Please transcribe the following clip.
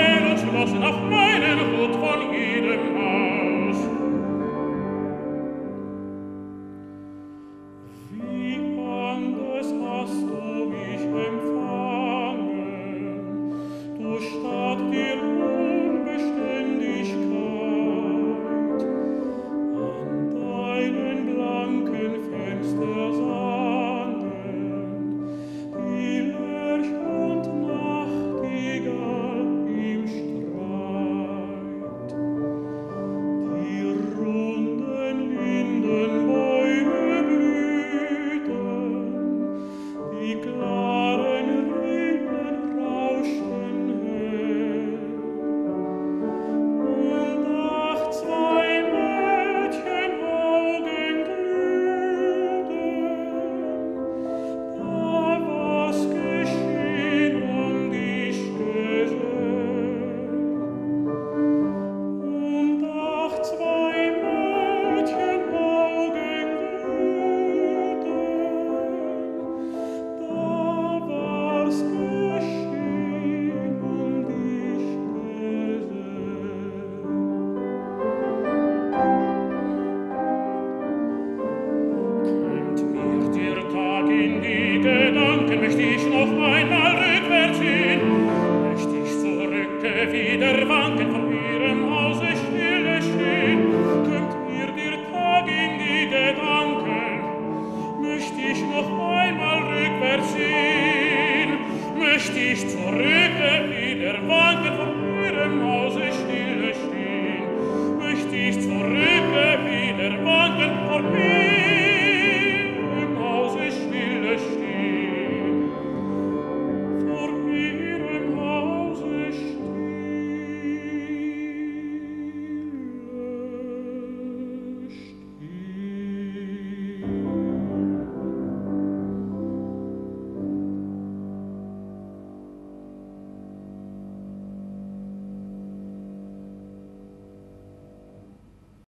hell und schlossen auf meinen Hut von jedem Haus. Wie anders hast du mich empfangen, du Stadt der Unbeständigkeit, an deinen blanken Fenstern sangen die Lerch und Nachtigall im Streit. Die runden Lindenbäume blühten, die klaren Rinnen rauschten hell. Und ach, zwei Mädchenaugen glühten, da was geschehen dich gesehen. Und ach, zwei Mädchenaugen glühten, da was geschehen dich gesehen. Kommt mir der Tag in die Gedanken, möcht ich noch einmal rückwärts hin, möcht ich zurücke wieder wanken, von ihrem Hause stille stehen. Kommt mir der Tag in die Gedanken, möcht ich noch einmal rückwärts hin, möcht ich zurücke wieder wanken,